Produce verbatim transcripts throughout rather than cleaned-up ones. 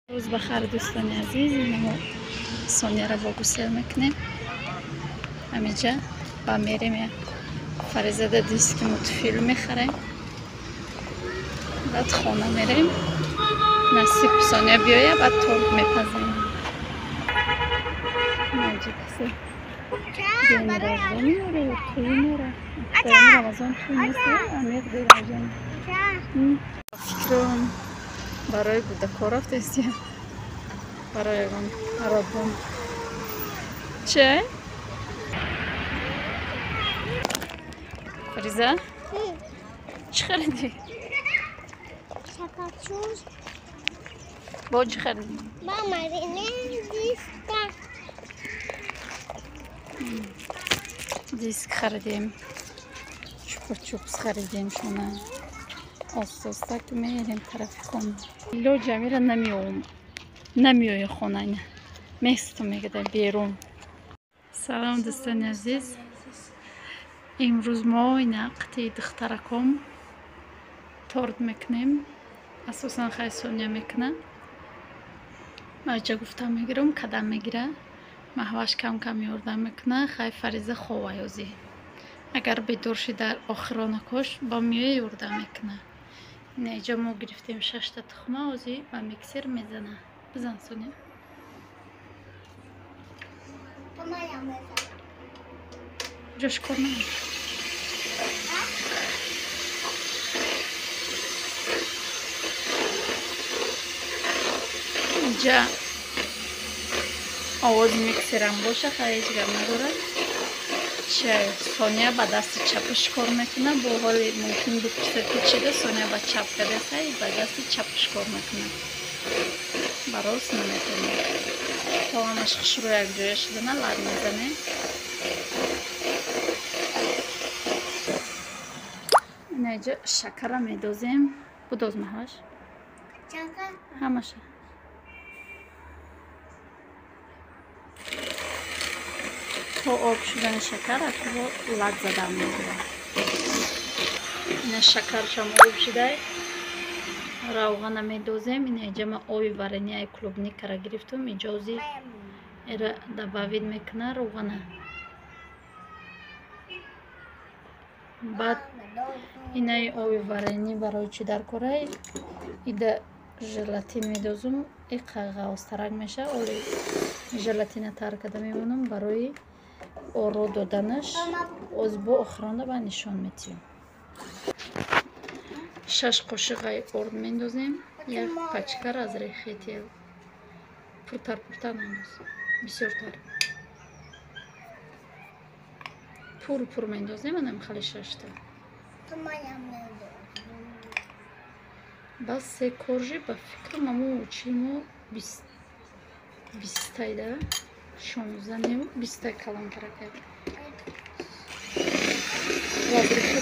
روز بخیر دوستان عزیز، ما سونیا را با گسل میکنیم همینجا و میریم یک فریزاده دیسک متفیل میخریم، بعد خانه میریم نصیب سونیا بیایه بعد تورت میپزیم. اینجا کسی دین رجبانی میره توی میره توی رمضان توی میره امیر دین رجبانی فکرم برای بوده کارافت استیم برای اون عربون چه؟ فریزا؟ چی خریدی؟ شپاچوز با چی خریدی؟ با مرینه دیسک دیسک خریدیم، چوپا چوپس خریدیم شما آساستا که میریم طرف خونه لو جمیره نمیوم نمیوی خونه اینه میستو میگده بیرون. سلام دوستان عزیز، امروز ما این قطعی دخترکم تورت میکنیم، اساسا خیلی سونیا میکنه. من جا گفتم میگیرم کدام میگیره محوش کم کم یوردم میکنه. خیلی فریزه خواه یوزی اگر بدورشی در آخرانه کش با میوه یوردم میکنه. این اینجا ما گرفتیم شش تا تخمه اوزی و میکسر میزنه. بزن سونیا جوش کنه. اینجا آواز میکسرم باشه خیلی جگم نداره. چه سونیا با دست چپش کار میکنه، با حال ممکن بپرسه که چی ده سونیا با چپ کده خیلی با دست چپش کار میکنه براست نمیتونه تا همش خش رو یک جویه شده نه لر میزنه. اینجا شکر میدازیم بداز محوش همشه تا آب شدن شکر تو لد زدن میگیره. این شکر شما آب شده روغن میدازیم. این اینجا ما آوی ورنی کلوبنیک را گرفتم اجازی ایره دباوید میکنه روغنه. بعد این آوی ورنی برای چی در کره ایده ژلاتین میدازم. این قغاز ترک میشه اولی ژلاتین تر کده میمونم برای آرو دادنش از با آخرانه با نشان میتیم. شش قاشق آرد میندازیم، یک پچکر از ریخی تیل پرتر پرتر ننداز بسیار تر پور پور میندازیم. من خیلی شش تا بس سه کورجی با فکر مامو چیمو بیست بیست تایده شانزده نیم بیست تای کلان کرده وزرخت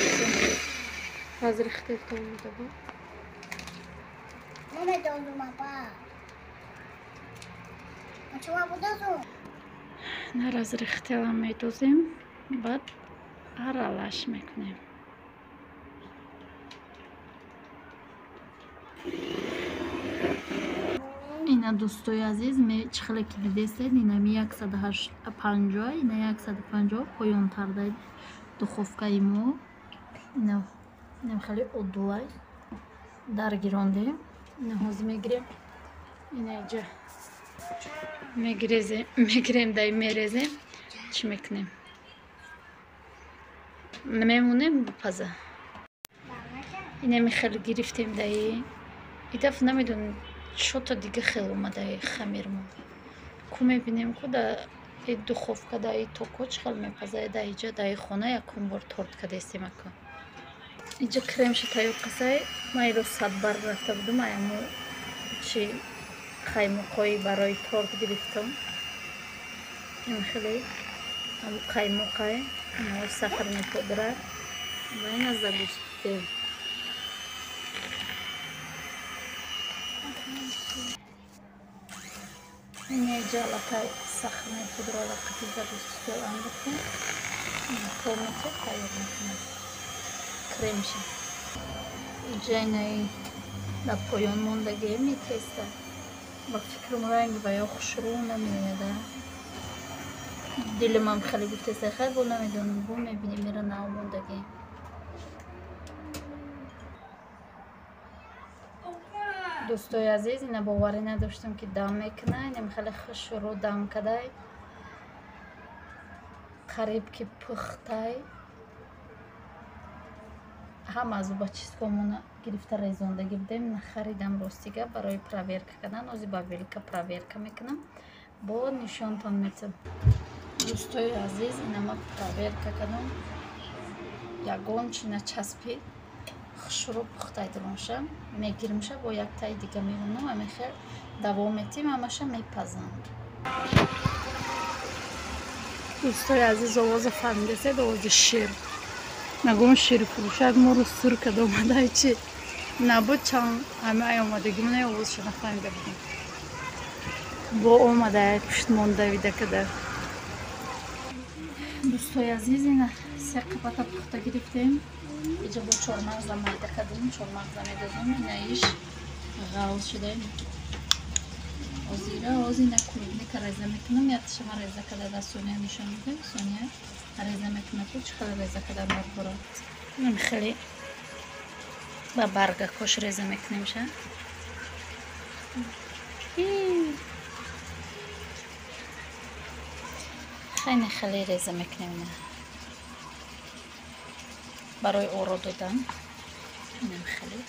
وزرخت تو بوده با ماما دادو ماما چوا بودازو نه از ریخته هم میدازیم بعد عرالش میکنیم. اینا دوستای عزیز می چخله که دیدستید اینا می صد و پنجاه اینا صد و پنجاه پایان ترده دخوفکه ایمو اینا اینا خیلی ادوای در گیرانده. اینا هاز میگیریم اینا اینجا میگریزیم میگیریم دای میریزیم چی میکنیم نمیمونیم بپزه. اینا می خیلی گرفتیم دای این دفعه نمیدونم شو تا دیگه خیلی اومده خمیر ما کو میبینیم که در این دخوفکه در این توکوچ خیلی میپزه در اینجا در این خونه یکم بار تورت کده استیم اکن. اینجا کرم شتایو قصه ما ایرو صد بار رفته بودم ایمو چی قیموقایی برای تورت گرفتم. این خیلی همو قیموقای همو سخر میپودره و این از زبوسته این اینجا لکه سخر میپودره لکه زبوسته اندکن تومته تایر میکنه کرم شد. اینجا اینه در پایان موندگی میتسته با فکرم رنگ و یا خوشرو نمیاده. دلم هم خیلی گفته سخت بود نمیدونم بو میبینی میره ناموندگی. دوستای عزیز اینا باوری نداشتم که دم میکنه. اینم خیلی خوشرو دم کده. قریب که پخته. هم از با چیز کمونه گرفته ریزوندگی بودیم نخریدم راستیگه برای پرویرک کردن از با ویلکا پرویرک میکنم با نشانتان میتم. دوستای عزیز اینا ما پرویرک کردم یگان چینه چسبید خوشرو پخته درونشم میگیرمشه با یک تای دیگه میمونم همه خیر دوام میتیم همشه میپزم. دوستای عزیز آواز فهمیده سید آواز شیر نگم شیر فروشد ما رو سر کده اومده چی نبود چند همه ای اومدگی منه آواز شده فهمیده بودیم با اومده پشت مانده ویده کده. دوستای عزیز اینه سه قبطه پخته گرفتیم اینجا با چارمغز میده کدیم چارمغز میده زم اینه ایش غلط شده آزیره آز اینه کلوبنی که ریزه میکنم یا شما ریزه کده در سونیه نشان میدم سونیه ریزه میکنه تو چقدر ریزه کده مار برات این خیلی با برگ کش ریزه میکنیم شه خیلی خیلی ریزه میکنیم برای اورو دادن اینم خیلی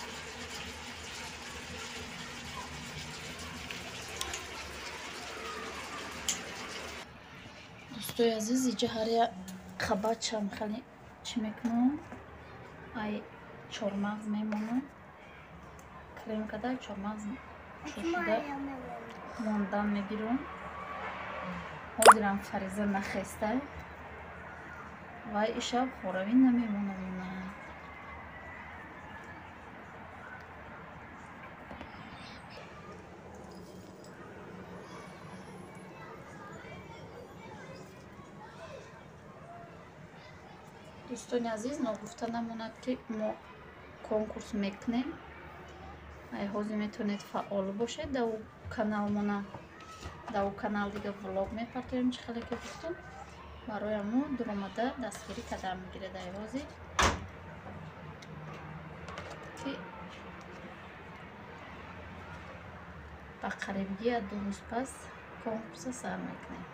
دوستای عزیز اینجا هر خبر چم خیلی چی میکنم ای چارمغز میمونم کریم کده چارمغز شده موندم میگیرم حاضرم فریزه نخسته و ایشب خوروی نمیمونم. دوستان عزیز نگفته نماند که ما کنکورس میکنیم ای حاضر میتونید فعال باشید در کانال مونه در کانال دیگه ولوگ میپرتیم چه خیلی که گفتم برای ما درآمده دستگیری قدم میگیره در حاضر که با قریبگی دو روز پس کنکورس سر میکنیم.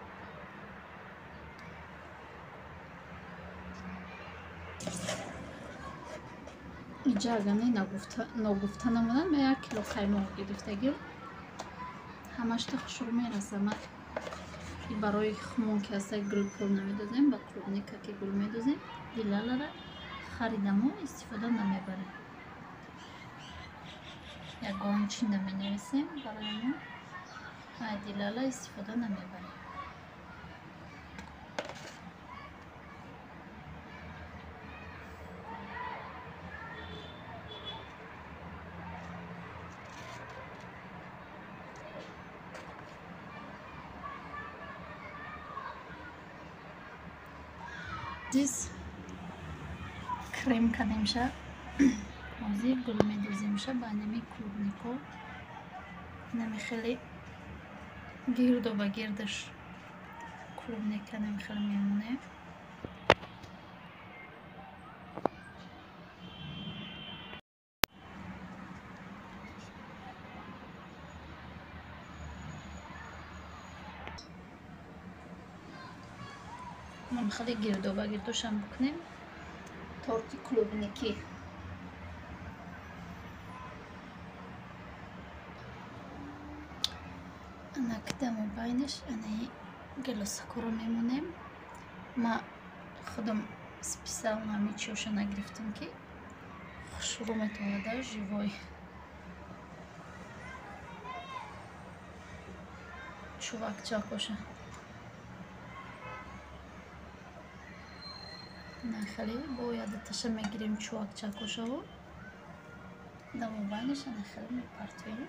اینجا اگرنه نگفته نمونن من یک کیلو قیمه گرفتگیم همش تا خوشرو میرسم این برای خمون که هسته گل پول نمیدازیم با کلوبنیکا که گل میدازیم دیلاله را خریدم و استفاده نمیبریم یک گام چی نمی نویسیم برای ما دیلاله استفاده نمیبریم. دیز کریم کردیم شه آزی گل میدازیم شه با نمی کلوبنیکو نمی خیلی گرد و با گردش کلوبنیکا نمی خیلی میمونه. من خیلی گرد و با گردش هم بکنیم تورتی کلوبنیکی انا کدام باینش انا گلو سکر میمونیم ما خودم سپیسال نمی چیوش نگرفتم که خوشرو میتونه جیوای چوبک چاکوشه نه خیلی باید تشه میگیریم چوبک چاکوشه و دم باینش انا خیلی میپرتویم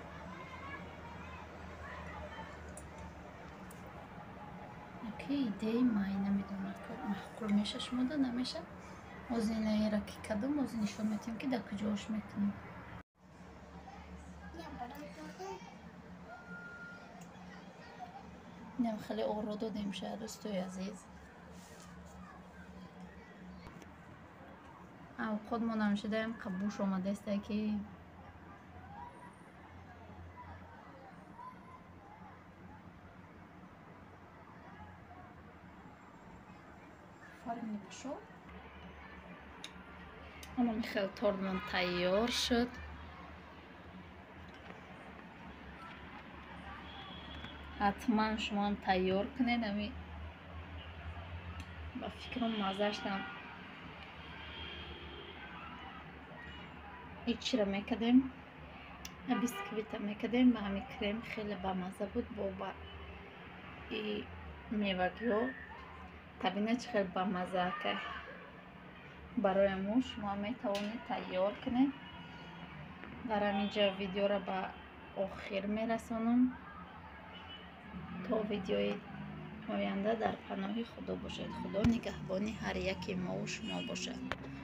که ایده مای نمیدونم که محکول میشه شما ده نمیشه از اینه را که کدوم از نشون میتیم که در کجاش میتونیم. اینم خیلی آرو دادیم شاید دوستای عزیز. او خودمون هم شدیم قبوش آمده است که فارم نپشو. اما میخیل تاردمون تیار شد. حتما شما هم تیار کنید. امی با فکرم مازشتم ایچی را میکدیم، بیسکویت میکدیم با همی کریم. خیلی با مزه بود با با ای میوگیو تبینه چه خیلی با مزه که برای مو شما میتوانید تیار کنید. در همینجا ویدیو را به آخر میرسانم تا ویدیوی آینده در پناه خدا باشد. خدا نگهبانی هر یکی ما و شما باشد.